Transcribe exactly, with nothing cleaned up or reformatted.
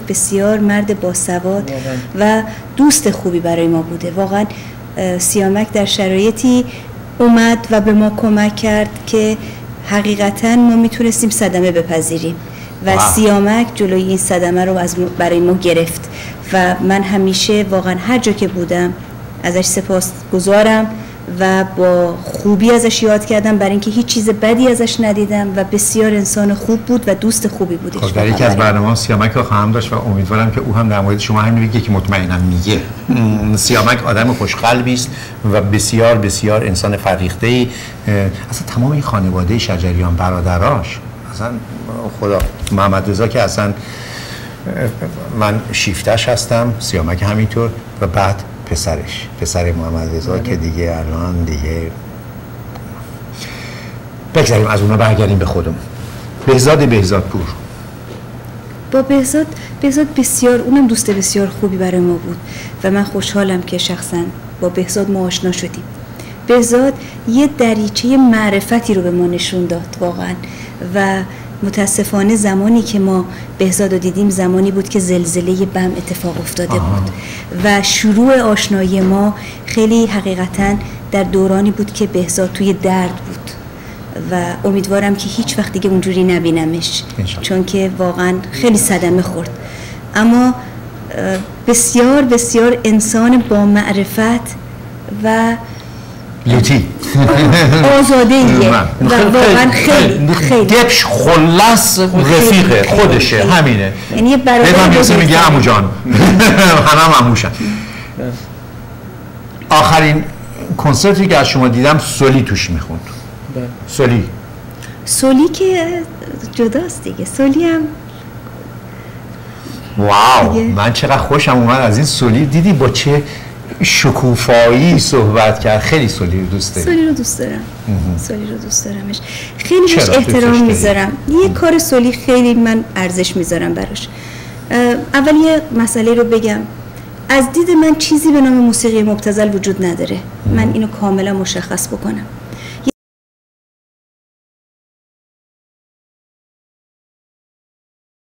بسیار مرد باسواد و دوست خوبی برای ما بوده. واقعا سیامک در شرایطی اومد و به ما کمک کرد که حقیقتا ما میتونستیم صدمه بپذیریم و آه. سیامک جلوی این صدمه رو از برای ما گرفت و من همیشه واقعا هر جا که بودم ازش سپاس گزارم و با خوبی ازش یاد کردم، برای اینکه هیچ چیز بدی ازش ندیدم و بسیار انسان خوب بود و دوست خوبی بودش. خب در یکی از برنامه‌ها سیامک رو خواهم داشت و امیدوارم که او هم در مورد شما همین بگه که مطمئنم میگه. سیامک آدم خوشقلبی است و بسیار بسیار انسان فرهیخته‌ای. اصلا تمام این خانواده شجریان برادراش، اصلا خدا، محمد رضا که اصلا من شیفتش هستم، سیامک همینطور و بعد پسرش، پسر محمد رضا که دیگه الان دیگه بگذاریم از اونا برگردیم به خودم. بهزاد بهزادپور. با بهزاد بهزاد بسیار، اونم دوست بسیار خوبی برای ما بود و من خوشحالم که شخصا با بهزاد ما آشنا شدیم. بهزاد یه دریچه معرفتی رو به ما نشون داد واقعا و متاسفانه زمانی که ما بهزاد رو دیدیم زمانی بود که زلزله بم اتفاق افتاده آه. بود و شروع آشنایی ما خیلی حقیقتا در دورانی بود که بهزاد توی درد بود و امیدوارم که هیچ وقت دیگه اونجوری نبینمش چون که واقعا خیلی صدمه خورد، اما بسیار بسیار انسان با معرفت و لوتی آزاده ایه و واقعا خیلی خیلی گپش خلص رفیقه خودشه، همینه. یعنی برادر بهت هم میگه عمو جان، همه هم عموشن. آخرین کنسرتی که از شما دیدم سولی توش میخوند. سولی سولی که جداست دیگه، سولی هم واو دیگه. من چقدر خوشم اومد از این سولی. دیدی با چه شکوفایی صحبت کرد. خیلی سولی رو دوست دارم. سولی رو دوست دارم. سولی رو دوست دارمش. خیلی بهش احترام میذارم. یه کار سولی خیلی من ارزش میذارم براش. اول یه مسئله رو بگم. از دید من چیزی به نام موسیقی مبتذل وجود نداره. من اینو کاملا مشخص بکنم.